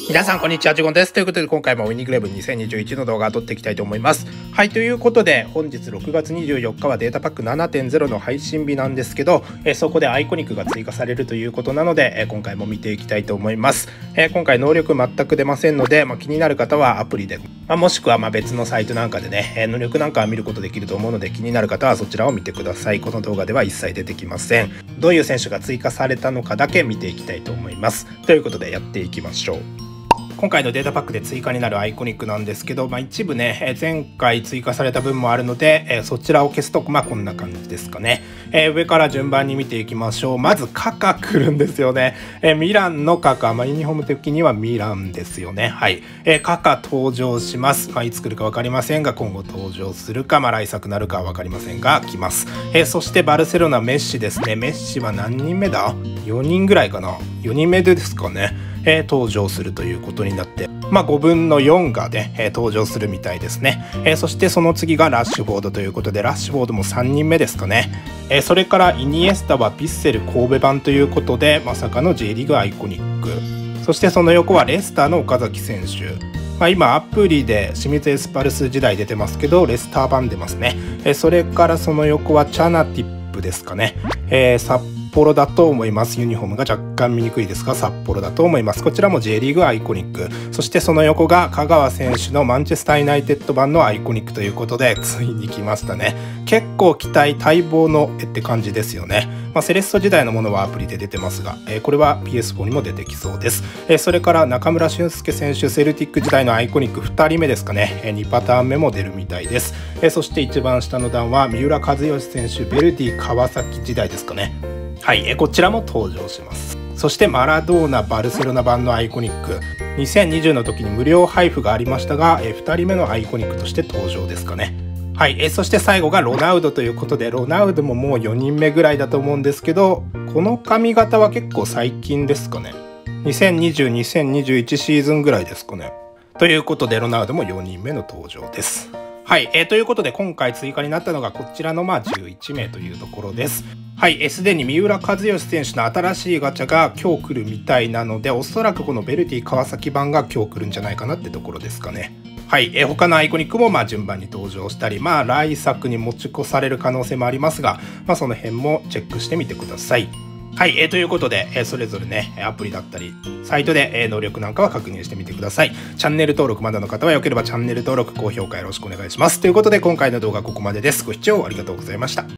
皆さんこんにちは、ジュゴンです。ということで今回もウイニングイレブン2021の動画を撮っていきたいと思います。はい、ということで本日6月24日はデータパック 7.0 の配信日なんですけど、そこでアイコニックが追加されるということなので、今回も見ていきたいと思います。今回能力全く出ませんので、気になる方はアプリで、もしくは別のサイトなんかでね、能力なんかは見ることできると思うので、気になる方はそちらを見てください。この動画では一切出てきません。どういう選手が追加されたのかだけ見ていきたいと思います。ということでやっていきましょう。今回のデータパックで追加になるアイコニックなんですけど、一部ね、前回追加された分もあるので、そちらを消すと、こんな感じですかね。上から順番に見ていきましょう。まずカカ来るんですよね。ミランのカカ、ユニフォーム的にはミランですよね。はい。カカ登場します。いつ来るか分かりませんが、今後登場するか、来作なるかは分かりませんが、来ます。そしてバルセロナメッシですね。メッシは何人目だ ?4 人ぐらいかな。4人目ですかね。登場するということになって、5分の4がね、登場するみたいですね。そしてその次がラッシュフォードということで、ラッシュフォードも3人目ですかね。それからイニエスタはヴィッセル神戸版ということで、まさかの J リーグアイコニック。そしてその横はレスターの岡崎選手。今アプリで清水エスパルス時代出てますけど、レスター版出ますね。それからその横はチャナティップですかね。札幌だと思います。ユニフォームが若干見にくいですが、札幌だと思います。こちらも J リーグアイコニック。そしてその横が香川選手のマンチェスターユナイテッド版のアイコニックということで、ついに来ましたね。結構期待待望のって感じですよね。セレッソ時代のものはアプリで出てますが、これは PS4 にも出てきそうです。それから中村俊輔選手、セルティック時代のアイコニック2人目ですかね。2パターン目も出るみたいです。そして一番下の段は三浦知良選手、ベルディ川崎時代ですかね。はい、こちらも登場します。そしてマラドーナバルセロナ版のアイコニック、2020の時に無料配布がありましたが、2人目のアイコニックとして登場ですかね。はい、そして最後がロナウドということで、ロナウドももう4人目ぐらいだと思うんですけど、この髪型は結構最近ですかね。2020、2021シーズンぐらいですかね。ということでロナウドも4人目の登場です。はい、ということで今回追加になったのがこちらの11名というところです。はい、すでに三浦知良選手の新しいガチャが今日来るみたいなので、おそらくこのベルディ川崎版が今日来るんじゃないかなってところですかね。はい、他のアイコニックも順番に登場したり、来作に持ち越される可能性もありますが、その辺もチェックしてみてください。はい、ということで、それぞれね、アプリだったり、サイトで、能力なんかは確認してみてください。チャンネル登録まだの方はよければチャンネル登録、高評価よろしくお願いします。ということで、今回の動画はここまでです。ご視聴ありがとうございました。